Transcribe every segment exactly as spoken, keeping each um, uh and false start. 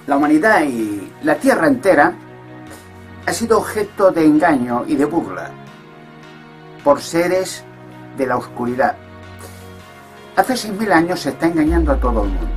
la humanidad y la Tierra entera ha sido objeto de engaño y de burla por seres de la oscuridad. Hace seis mil años se está engañando a todo el mundo.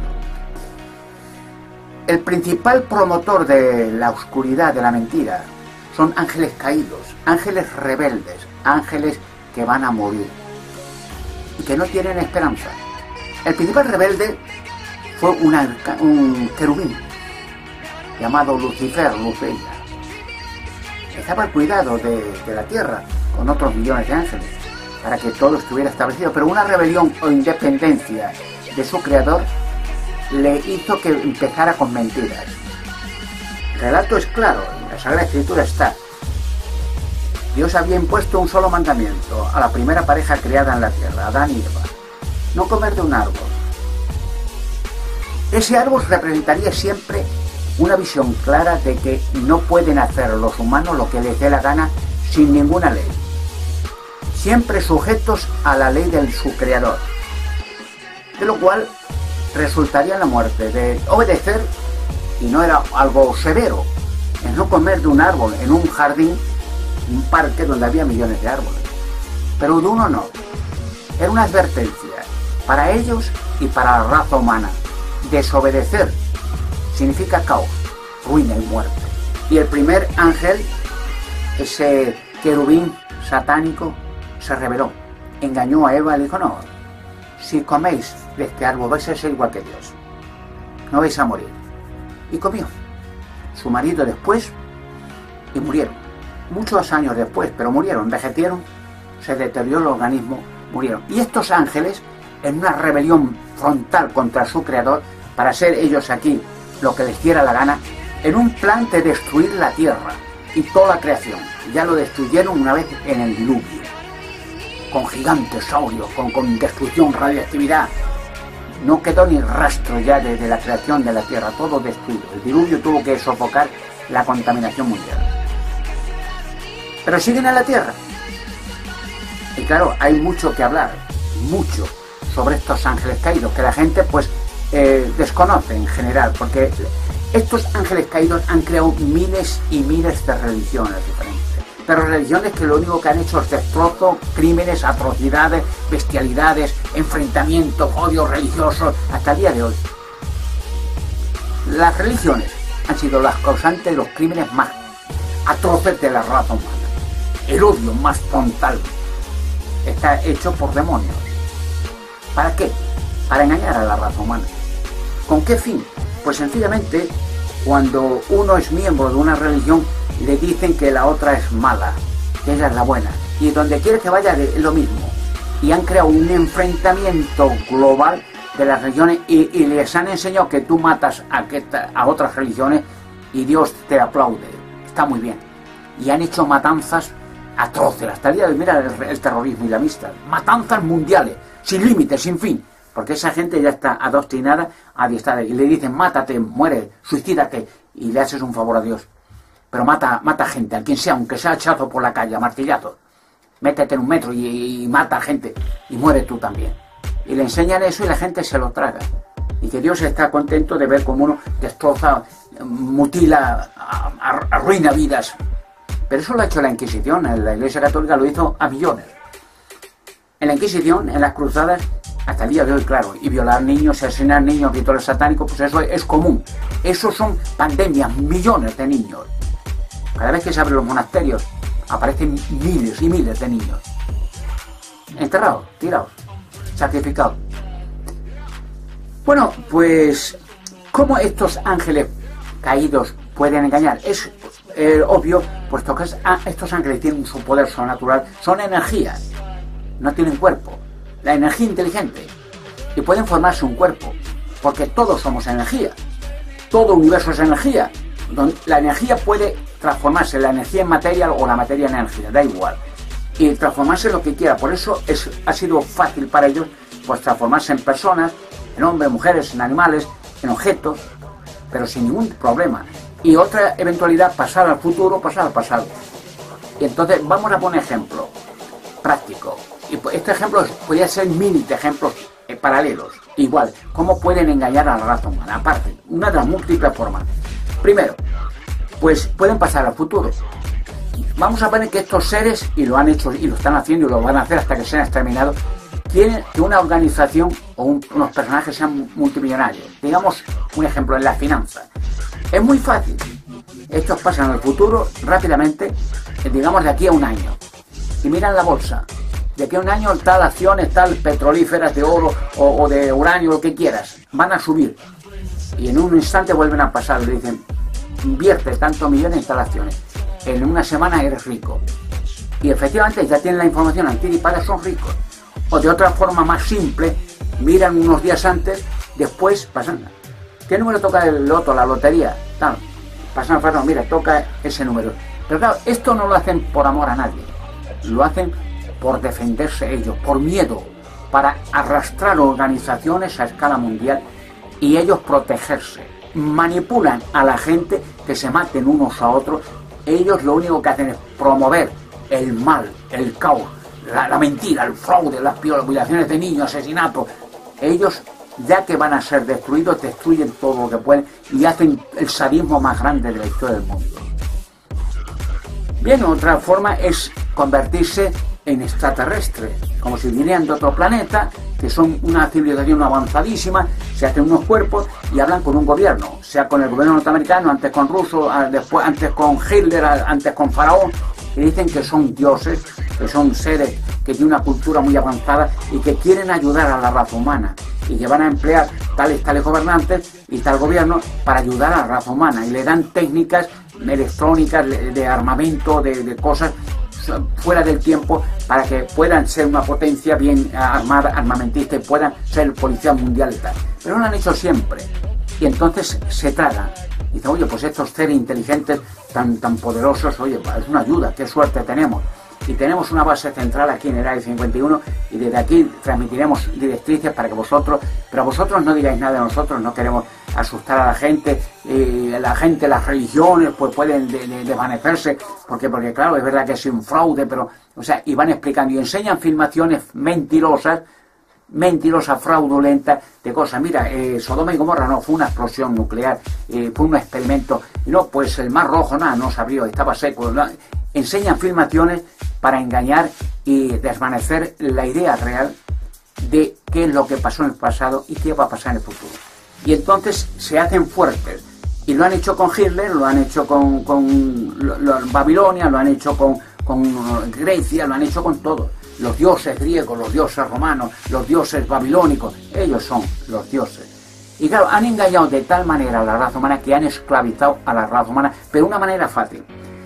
El principal promotor de la oscuridad, de la mentira, son ángeles caídos, ángeles rebeldes, ángeles que van a morir y que no tienen esperanza. El principal rebelde fue una, un querubín llamado Lucifer, Lucifer. Estaba al cuidado de, de la tierra con otros millones de ángeles para que todo estuviera establecido, pero una rebelión o independencia de su creador le hizo que empezara con mentiras. El relato es claro, en la Sagrada Escritura está. Dios había impuesto un solo mandamiento a la primera pareja creada en la tierra, Adán y Eva: no comer de un árbol. Ese árbol representaría siempre una visión clara de que no pueden hacer los humanos lo que les dé la gana sin ninguna ley, siempre sujetos a la ley de su creador, de lo cual resultaría la muerte de obedecer, y no era algo severo, en no comer de un árbol en un jardín, un parque donde había millones de árboles, pero de uno no. Era una advertencia para ellos y para la raza humana. Desobedecer significa caos, ruina y muerte. Y el primer ángel, ese querubín satánico, se rebeló, engañó a Eva y le dijo: no, si coméis de este árbol vais a ser igual que Dios, no vais a morir. Y comió. Su marido después, y murieron. Muchos años después, pero murieron, envejecieron, se deterioró el organismo, murieron. Y estos ángeles, en una rebelión frontal contra su creador, para ser ellos aquí lo que les diera la gana, en un plan de destruir la tierra y toda la creación. Ya lo destruyeron una vez en el diluvio, con gigantes saurios, con, con destrucción, radioactividad. No quedó ni rastro ya de, de la creación de la tierra, todo destruido. El diluvio tuvo que sofocar la contaminación mundial. Pero siguen en la tierra. Y claro, hay mucho que hablar, mucho, sobre estos ángeles caídos, que la gente pues eh, desconoce en general, porque estos ángeles caídos han creado miles y miles de religiones diferentes. Pero religiones que lo único que han hecho es destrozo, crímenes, atrocidades, bestialidades, enfrentamientos, odios religiosos, hasta el día de hoy. Las religiones han sido las causantes de los crímenes más atroces de la raza humana. El odio más frontal está hecho por demonios. ¿Para qué? Para engañar a la raza humana. ¿Con qué fin? Pues sencillamente, cuando uno es miembro de una religión, le dicen que la otra es mala, que ella es la buena, y donde quiere que vaya es lo mismo. Y han creado un enfrentamiento global de las religiones y, y les han enseñado que tú matas a, que, a otras religiones y Dios te aplaude. Está muy bien. Y han hecho matanzas atroces hasta el día de hoy. Mira el, el terrorismo islamista, matanzas mundiales, sin límites, sin fin, porque esa gente ya está adoctrinada, adiestrada, y le dicen: mátate, muere, suicídate, y le haces un favor a Dios. Pero mata, mata gente, a quien sea, aunque sea hachazo por la calle, a martillazo. Métete en un metro y, y mata a gente, y muere tú también. Y le enseñan eso y la gente se lo traga. Y que Dios está contento de ver cómo uno destroza, mutila, arruina vidas. Pero eso lo ha hecho la Inquisición, la Iglesia Católica lo hizo a millones. En la Inquisición, en las cruzadas, hasta el día de hoy, claro, y violar niños, asesinar niños, rituales satánicos, pues eso es común. Eso son pandemias, millones de niños. Cada vez que se abren los monasterios, aparecen miles y miles de niños. Enterrados, tirados, sacrificados. Bueno, pues, ¿cómo estos ángeles caídos pueden engañar? Es eh, obvio, puesto que es, ah, estos ángeles tienen su poder sobrenatural, son energías, no tienen cuerpo. La energía inteligente, y pueden formarse un cuerpo, porque todos somos energía, todo el universo es energía. La energía puede transformarse, la energía en materia o la materia en energía, da igual, y transformarse en lo que quiera. Por eso es, ha sido fácil para ellos pues transformarse en personas, en hombres, mujeres, en animales, en objetos, pero sin ningún problema. Y otra eventualidad, pasar al futuro, pasar al pasado. Y entonces vamos a poner ejemplo práctico. Y este ejemplo podría ser mil ejemplos eh, paralelos. Igual, cómo pueden engañar a la raza humana. Aparte, una de las múltiples formas. Primero, pues pueden pasar al futuro. Vamos a poner que estos seres, y lo han hecho y lo están haciendo y lo van a hacer hasta que sean exterminados, quieren que una organización o un, unos personajes sean multimillonarios. Digamos un ejemplo en las finanzas. Es muy fácil. Estos pasan al futuro rápidamente, digamos de aquí a un año. Y miran la bolsa. De aquí a un año tal acciones, tal petrolíferas de oro o, o de uranio, lo que quieras, van a subir. Y en un instante vuelven a pasar. Le dicen, invierte tantos millones en tal acciones. En una semana eres rico. Y efectivamente ya tienen la información anticipada, son ricos. O de otra forma más simple, miran unos días antes, después pasan. ¿Qué número toca el loto, la lotería? Tal. Pasan, no, mira, toca ese número. Pero claro, esto no lo hacen por amor a nadie. Lo hacen por defenderse ellos, por miedo, para arrastrar organizaciones a escala mundial y ellos protegerse. Manipulan a la gente que se maten unos a otros. Ellos lo único que hacen es promover el mal, el caos, la, la mentira, el fraude, las violaciones de niños, asesinatos. Ellos, ya que van a ser destruidos, destruyen todo lo que pueden y hacen el sadismo más grande de la historia del mundo. Bien, otra forma es convertirse en extraterrestres, como si vinieran de otro planeta, que son una civilización avanzadísima, se hacen unos cuerpos y hablan con un gobierno, sea con el gobierno norteamericano, antes con ruso, después antes con Hitler, antes con Faraón, y dicen que son dioses, que son seres que tienen una cultura muy avanzada y que quieren ayudar a la raza humana y que van a emplear tales tales gobernantes y tal gobierno para ayudar a la raza humana y le dan técnicas electrónicas de armamento, de, de cosas fuera del tiempo para que puedan ser una potencia bien armada, armamentista y puedan ser policía mundial y tal. Pero lo han hecho siempre. Y entonces se tragan. Y dicen, oye, pues estos seres inteligentes tan, tan poderosos, oye, es una ayuda, qué suerte tenemos. Y tenemos una base central aquí en el Área cincuenta y uno y desde aquí transmitiremos directrices para que vosotros, pero vosotros no digáis nada de nosotros, no queremos asustar a la gente, y la gente, las religiones pues pueden de, de, desvanecerse, porque, porque claro, es verdad que es un fraude, pero, o sea, y van explicando y enseñan filmaciones mentirosas, mentirosas, fraudulentas, de cosas. Mira, eh, Sodoma y Gomorra no, fue una explosión nuclear, eh, fue un experimento, y no, pues el Mar Rojo, nada, no se abrió, estaba seco, no. Enseñan filmaciones para engañar y desvanecer la idea real de qué es lo que pasó en el pasado y qué va a pasar en el futuro. Y entonces se hacen fuertes. Y lo han hecho con Hitler, lo han hecho con, con lo, lo, Babilonia, lo han hecho con, con Grecia, lo han hecho con todo. Los dioses griegos, los dioses romanos, los dioses babilónicos, ellos son los dioses. Y claro, han engañado de tal manera a la raza humana que han esclavizado a la raza humana, pero de una manera fácil.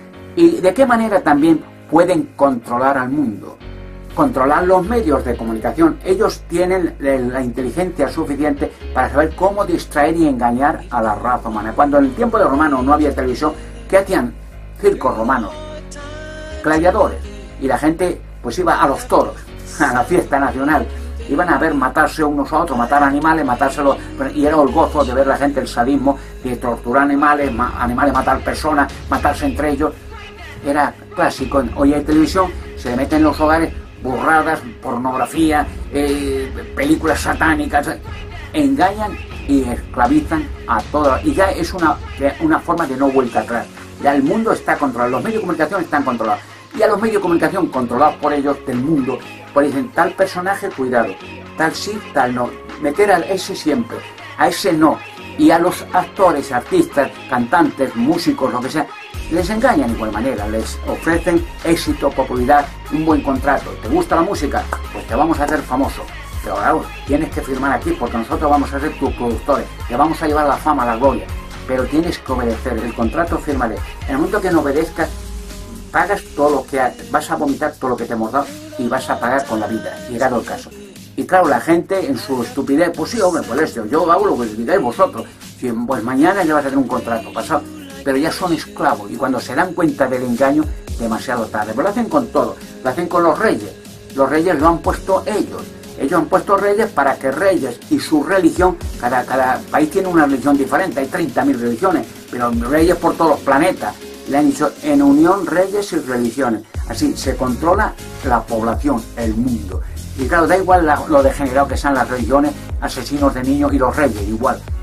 ¿Y de qué manera también pueden controlar al mundo? Controlar los medios de comunicación. Ellos tienen la inteligencia suficiente para saber cómo distraer y engañar a la raza humana. Cuando en el tiempo de Romano no había televisión, ¿qué hacían? Circos romanos, gladiadores. Y la gente pues iba a los toros, a la fiesta nacional. Iban a ver matarse unos a otros, matar animales, matárselos, y era el gozo de ver la gente, el sadismo de torturar animales, ma animales matar personas, matarse entre ellos. Era clásico. Hoy hay televisión, se meten en los hogares burradas, pornografía, eh, películas satánicas, engañan y esclavizan a todas. Y ya es una, una forma de no vuelta atrás. Ya el mundo está controlado, los medios de comunicación están controlados. Y a los medios de comunicación controlados por ellos, del mundo, pues dicen, tal personaje, cuidado, tal sí, tal no. Meter a ese siempre, a ese no. Y a los actores, artistas, cantantes, músicos, lo que sea, les engañan de igual manera, les ofrecen éxito, popularidad, un buen contrato. ¿Te gusta la música? Pues te vamos a hacer famoso. Pero claro, tienes que firmar aquí porque nosotros vamos a ser tus productores, te vamos a llevar la fama, la gloria. Pero tienes que obedecer, el contrato fírmale. En el momento que no obedezcas, pagas todo lo que haces, vas a vomitar todo lo que te hemos dado y vas a pagar con la vida, llegado el caso. Y claro, la gente en su estupidez, pues sí, hombre, pues esto, yo hago lo que digáis vosotros. Si, pues mañana ya vas a tener un contrato pasado. Pero ya son esclavos y cuando se dan cuenta del engaño, demasiado tarde. Pero lo hacen con todo, lo hacen con los reyes. Los reyes lo han puesto ellos. Ellos han puesto reyes para que reyes y su religión, cada, cada país tiene una religión diferente, hay treinta mil religiones, pero reyes por todos los planetas. Le han dicho en unión reyes y religiones. Así se controla la población, el mundo. Y claro, da igual la, lo degenerado que sean las religiones, asesinos de niños y los reyes, igual.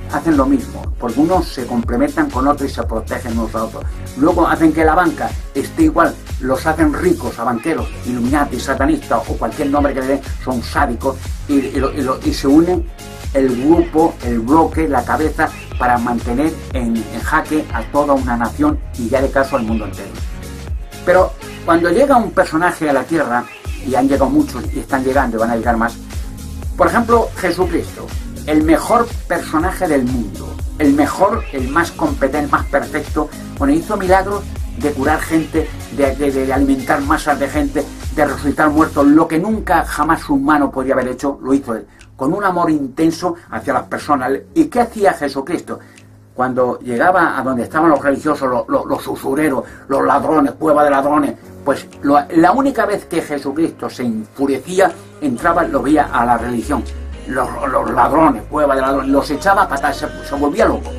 hacen lo mismo, porque unos se complementan con otros y se protegen unos a otros. Luego hacen que la banca esté igual, los hacen ricos a banqueros, Illuminati, satanistas o cualquier nombre que le den, son sádicos, y, y, y, y se unen el grupo, el bloque, la cabeza, para mantener en, en jaque a toda una nación y ya de caso al mundo entero. Pero cuando llega un personaje a la Tierra, y han llegado muchos y están llegando y van a llegar más, por ejemplo, Jesucristo, el mejor personaje del mundo, el mejor, el más competente, el más perfecto, bueno, hizo milagros de curar gente, de, de, de alimentar masas de gente, de resucitar muertos, lo que nunca jamás un humano podría haber hecho, lo hizo él, con un amor intenso hacia las personas. ¿Y qué hacía Jesucristo? Cuando llegaba a donde estaban los religiosos, los, los, los usureros, los ladrones, cueva de ladrones, pues lo, la única vez que Jesucristo se enfurecía, entraba, lo veía a la religión, los, los ladrones, cueva de ladrones, los echaba a patadas, se, se volvía loco.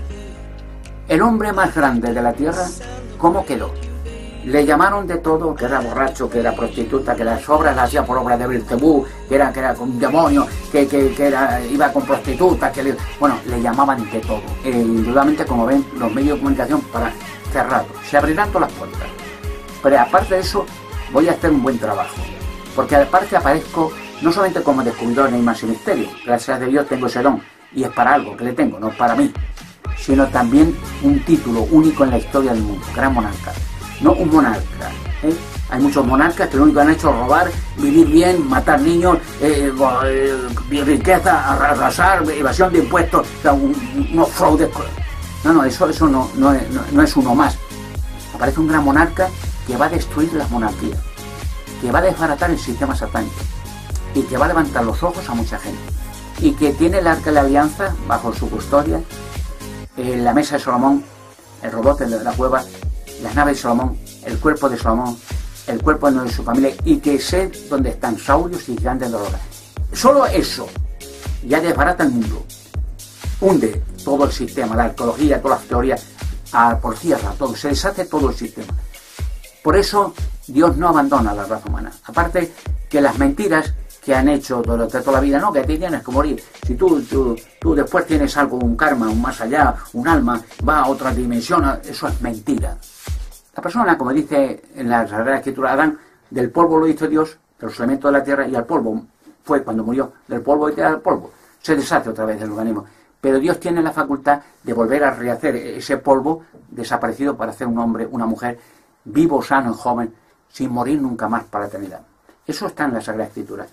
El hombre más grande de la tierra, ¿cómo quedó? Le llamaron de todo, que era borracho, que era prostituta, que las obras las hacía por obra de Belcebú, que era, que era un demonio, que, que, que era, iba con prostitutas, que le, bueno, le llamaban de todo. E, indudablemente, como ven, los medios de comunicación para cerrados, se abrirán todas las puertas. Pero aparte de eso, voy a hacer un buen trabajo, porque aparte aparezco no solamente como descubridor ni más misterio, gracias a Dios tengo ese don, y es para algo que le tengo, no para mí, sino también un título único en la historia del mundo, gran monarca. No un monarca, ¿eh? Hay muchos monarcas que lo único que han hecho es robar, vivir bien, matar niños, eh, eh, riqueza, arrasar, evasión de impuestos, o sea, un, unos fraudes. No, no, eso, eso no, no, es, no, no es uno más. Aparece un gran monarca que va a destruir las monarquías, que va a desbaratar el sistema satánico y que va a levantar los ojos a mucha gente. Y que tiene el arca de la alianza bajo su custodia, eh, la mesa de Salomón, el robot de la cueva, las naves de Salomón, el cuerpo de Salomón, el cuerpo de su familia, y que sé dónde están saurios y grandes dolores. Solo eso ya desbarata el mundo, hunde todo el sistema, la arqueología, todas las teorías, a, por tierra, todo, se deshace todo el sistema. Por eso Dios no abandona a la raza humana. Aparte que las mentiras que han hecho durante toda la vida, no, que te tienes que morir. Si tú, tú, tú después tienes algo, un karma, un más allá, un alma, va a otra dimensión, eso es mentira. La persona, como dice en la Sagrada Escritura, Adán, del polvo lo hizo Dios, de los elementos de la tierra, y al polvo fue cuando murió, del polvo y al polvo. Se deshace otra vez el organismo. Pero Dios tiene la facultad de volver a rehacer ese polvo desaparecido para hacer un hombre, una mujer, vivo, sano y joven, sin morir nunca más para la eternidad. Eso está en la Sagrada Escritura.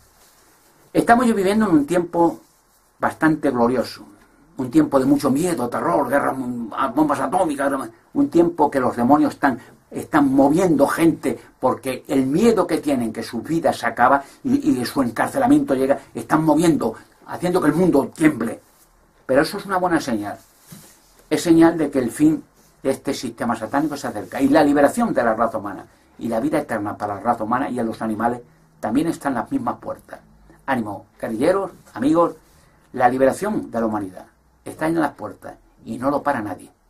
Estamos viviendo en un tiempo bastante glorioso, un tiempo de mucho miedo, terror, guerras, bombas atómicas, un tiempo que los demonios están, están moviendo gente porque el miedo que tienen que su vida se acaba y, y su encarcelamiento llega, están moviendo, haciendo que el mundo tiemble. Pero eso es una buena señal. Es señal de que el fin de este sistema satánico se acerca y la liberación de la raza humana y la vida eterna para la raza humana y a los animales también están en las mismas puertas. Ánimo, guerrilleros, amigos, la liberación de la humanidad está en las puertas y no lo para nadie.